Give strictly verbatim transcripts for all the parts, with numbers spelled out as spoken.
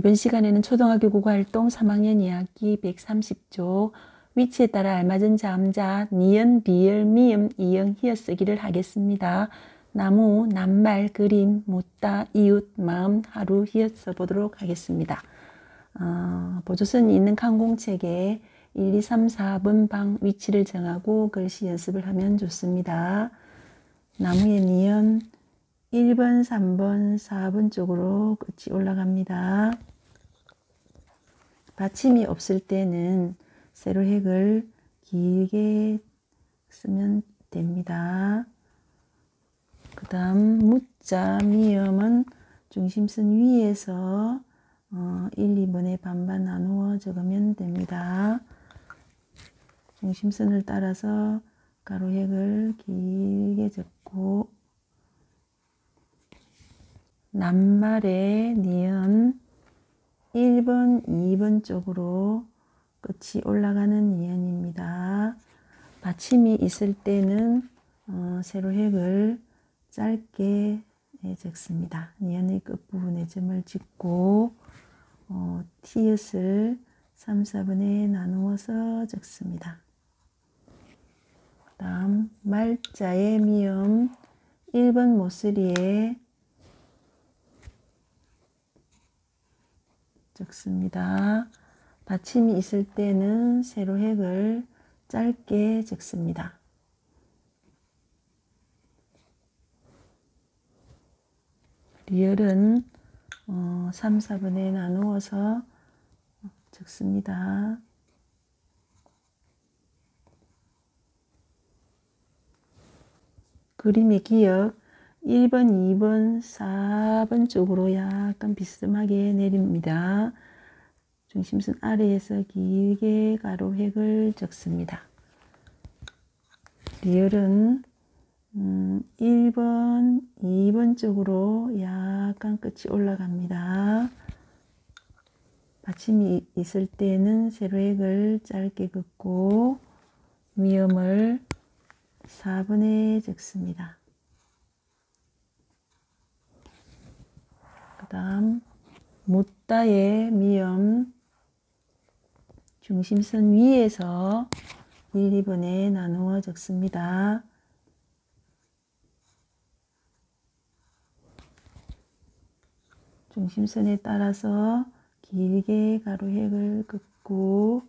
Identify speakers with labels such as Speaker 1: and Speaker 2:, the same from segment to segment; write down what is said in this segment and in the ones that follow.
Speaker 1: 이번 시간에는 초등학교 국어활동 삼 학년 이 학기 백삼십 조 위치에 따라 알맞은 자음자 니은, 리을, 미음, 이응, 히읗 쓰기를 하겠습니다. 나무, 낱말, 그림, 묻다, 이웃, 마음, 하루, 히읗 써보도록 하겠습니다. 어, 보조선이 있는 칸공책에 일, 이, 삼, 사 번 방 위치를 정하고 글씨 연습을 하면 좋습니다. 나무의 니은 일 번, 삼 번, 사 번 쪽으로 끝이 올라갑니다. 받침이 없을 때는 세로획을 길게 쓰면 됩니다. 그 다음 무자, 미음은 중심선 위에서 어, 일, 이 번에 반반 나누어 적으면 됩니다. 중심선을 따라서 가로획을 길게 적고 낱말의 니은 일 번, 이 번 쪽으로 끝이 올라가는 니은입니다. 받침이 있을 때는 어, 세로획을 짧게 적습니다. 니은의 끝부분에 점을 찍고 어, 티읕을 삼, 사 번에 나누어서 적습니다. 그 다음 말자의 미음 일 번 모서리에 적습니다. 받침이 있을 때는 세로획을 짧게 적습니다. 리을은 어, 삼, 사 번에 나누어서 적습니다. 그림의 기역 일 번, 이 번, 사 번 쪽으로 약간 비스듬하게 내립니다. 중심선 아래에서 길게 가로획을 적습니다. 리을은 음, 일 번, 이 번 쪽으로 약간 끝이 올라갑니다. 받침이 있을 때는 세로획을 짧게 긋고 미음을 사 번에 적습니다. 그 다음 묻다의 미음 중심선 위에서 일, 이 번에 나누어 적습니다. 중심선에 따라서 길게 가로획을 긋고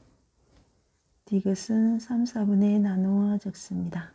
Speaker 1: 디귿은 삼, 사 번에 나누어 적습니다.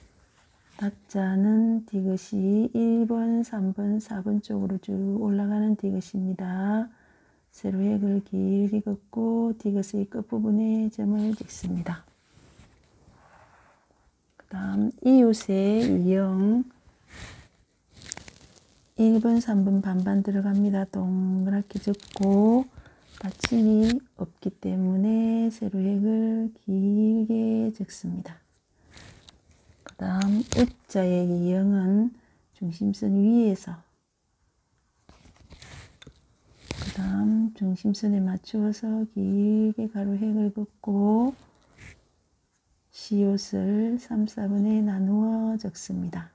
Speaker 1: 다자는 디귿이 일 번, 삼 번, 사 번 쪽으로 쭉 올라가는 디귿입니다. 세로획을 길게 긋고 디귿의 끝부분에 점을 찍습니다. 그 다음 이웃의 이응 일 번, 삼 번 반반 들어갑니다. 동그랗게 적고 받침이 없기 때문에 세로획을 길게 적습니다. 그 다음 으자의 이응은 중심선 위에서 그 다음 중심선에 맞추어서 길게 가로획을 긋고 시옷을 삼, 사 번에 나누어 적습니다.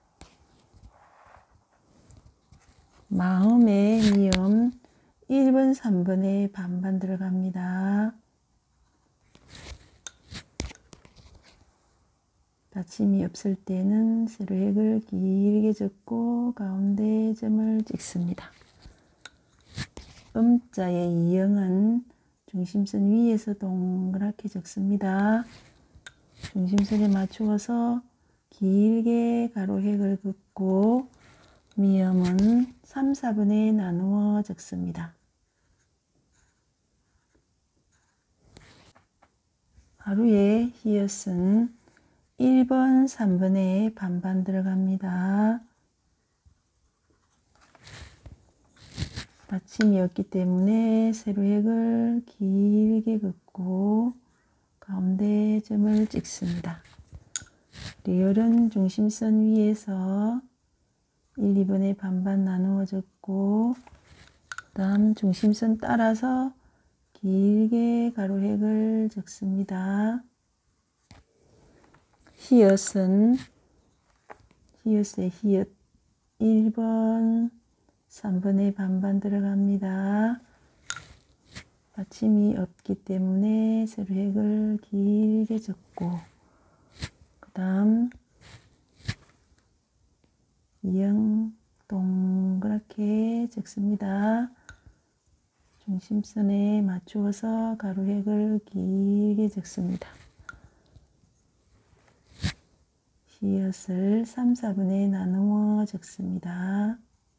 Speaker 1: 마음의 미음 일 번, 삼 번에 반반 들어갑니다. 받침이 없을 때는 세로획을 길게 적고 가운데 점을 찍습니다. 음자의 이응은 중심선 위에서 동그랗게 적습니다. 중심선에 맞추어서 길게 가로획을 긋고 미음은 삼, 사 번에 나누어 적습니다. 하루의 히읗은 일 번, 삼 번에 반반 들어갑니다. 받침이 없기 때문에 세로획을 길게 긋고 가운데 점을 찍습니다. 리을은 중심선 위에서 일, 이 번에 반반 나누어 적고 그 다음 중심선 따라서 길게 가로획을 적습니다. 히읗은 히읗의 히읗 일 번, 삼 번에 반반 들어갑니다. 받침이 없기 때문에 세로획을 길게 적고, 그 다음 이응 동그랗게 적습니다. 중심선에 맞추어서 가로획을 길게 적습니다. 히읗을 삼, 사분의 나누어 적습니다.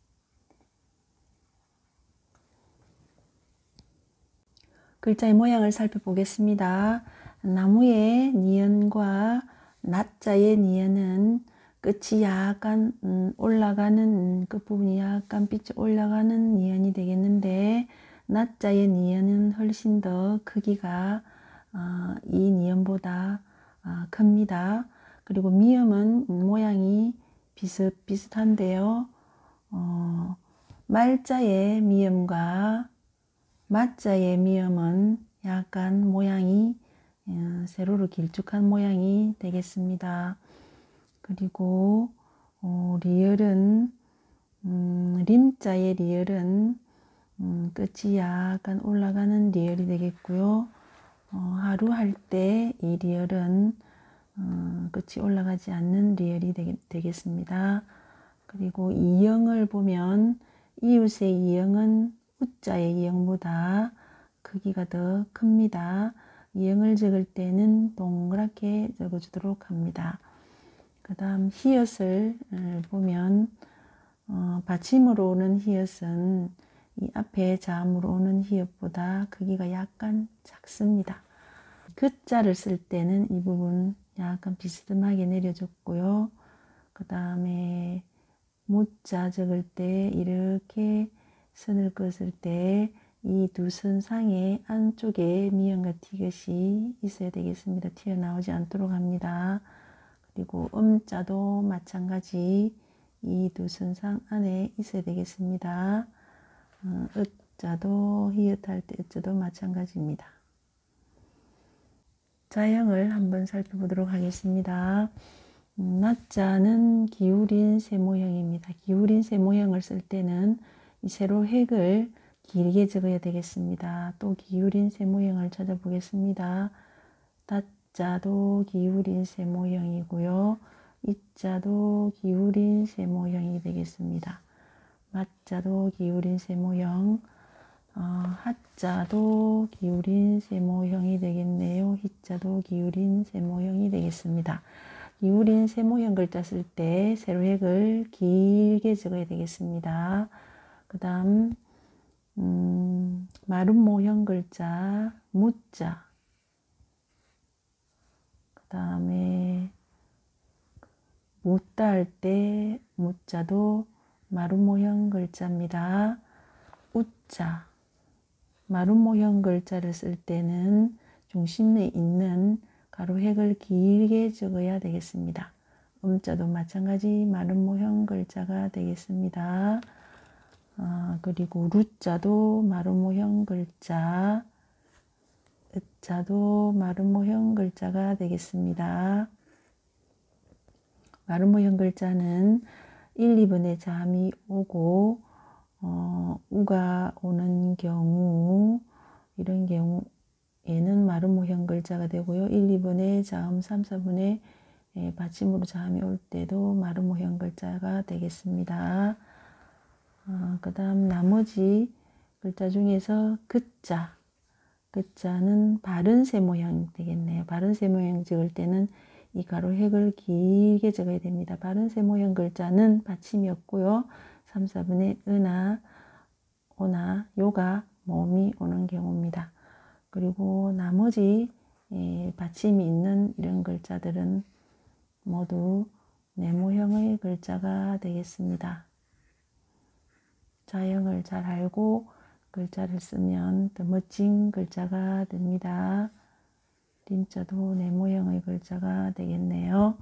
Speaker 1: 글자의 모양을 살펴보겠습니다. 나무의 니은과 낫자의 니은은 끝이 약간 음, 올라가는 끝부분이 약간 빛이 올라가는 니은이 되겠는데, 낫자의 니은은 훨씬 더 크기가 어, 이 니은보다 어, 큽니다. 그리고 미음은 모양이 비슷비슷한데요. 어, 말자의 미음과 맞자의 미음은 약간 모양이 어, 세로로 길쭉한 모양이 되겠습니다. 그리고 어, 리을은 음, 림자의 리을은 음, 끝이 약간 올라가는 리을이 되겠고요. 어, 하루 할 때 이 리을은 어, 끝이 올라가지 않는 리을이 되겠, 되겠습니다. 그리고 이응을 보면 이웃의 이응은 우자의 이응보다 크기가 더 큽니다. 이응을 적을 때는 동그랗게 적어주도록 합니다. 그 다음 히읗을 보면 어, 받침으로 오는 히읗은 이 앞에 자음으로 오는 히읗보다 크기가 약간 작습니다. 그자를 쓸 때는 이 부분 약간 비스듬하게 내려줬고요. 그 다음에 무자 적을 때 이렇게 선을 그었을 때 이 두 선상의 안쪽에 미음과 티귿이 있어야 되겠습니다. 튀어나오지 않도록 합니다. 그리고 음자도 마찬가지 이 두 선상 안에 있어야 되겠습니다. 어, 으자도 히읗할 때 으자도 마찬가지입니다. 자형을 한번 살펴보도록 하겠습니다. 음, 낫자는 기울인 세모형입니다. 기울인 세모형을 쓸 때는 이 세로획을 길게 적어야 되겠습니다. 또 기울인 세모형을 찾아보겠습니다. 다자도 기울인 세모형이고요. 이자도 기울인 세모형이 되겠습니다. 맞자도 기울인 세모형, 어, 하자도 기울인 세모형이 되겠네요. 히자도 기울인 세모형이 되겠습니다. 기울인 세모형 글자 쓸 때 세로획을 길게 적어야 되겠습니다. 그 다음 음, 마름 모형 글자 무자, 그 다음에 묻다 할 때 무자도 마름 모형 글자입니다. 우자, 마름 모형 글자를 쓸 때는 중심에 있는 가로획을 길게 적어야 되겠습니다. 음자도 마찬가지 마름 모형 글자가 되겠습니다. 아, 그리고 루자도 마름 모형 글자, 으자도 마름 모형 글자가 되겠습니다. 마름 모형 글자는 일, 이 번에 자음이 오고 어, 우가 오는 경우, 이런 경우에는 마름 모형 글자가 되고요. 일, 이 번에 자음, 삼, 사 번에 받침으로 자음이 올 때도 마름 모형 글자가 되겠습니다. 어, 그 다음 나머지 글자 중에서 그자, 그자는 바른 세모형 되겠네요. 바른 세모형 적을 때는 이 가로획을 길게 적어야 됩니다. 바른 세모형 글자는 받침이 없고요. 삼, 사 분의 으나, 오나, 요가 모음이 오는 경우입니다. 그리고 나머지 예, 받침이 있는 이런 글자들은 모두 네모형의 글자가 되겠습니다. 자형을 잘 알고 글자를 쓰면 더 멋진 글자가 됩니다. 림자도 네모형의 글자가 되겠네요.